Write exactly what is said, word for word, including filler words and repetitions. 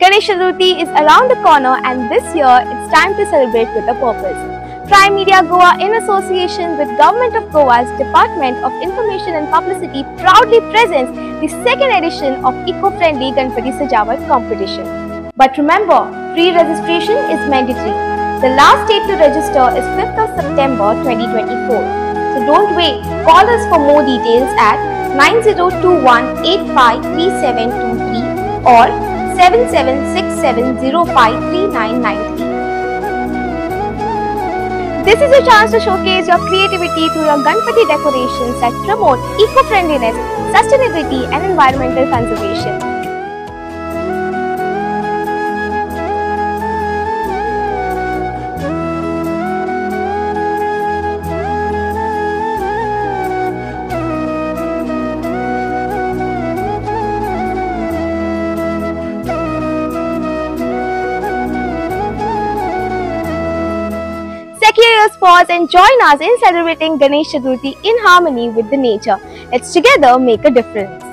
Ganesh Chaturthi is around the corner, and this year it's time to celebrate with a purpose. Prime Media Goa, in association with Government of Goa's Department of Information and Publicity, proudly presents the second edition of Eco-Friendly Ganpati Sajawat competition. But remember, pre-registration is mandatory. The last date to register is fifth of September twenty twenty-four. So don't wait. Call us for more details at nine zero two one eight five three seven two three or seven seven six seven zero five three nine nine three. This is your chance to showcase your creativity through your Ganpati decorations that promote eco-friendliness, sustainability and environmental conservation. Secure your paws and join us in celebrating Ganesh Chaturthi in harmony with the nature. Let's together make a difference.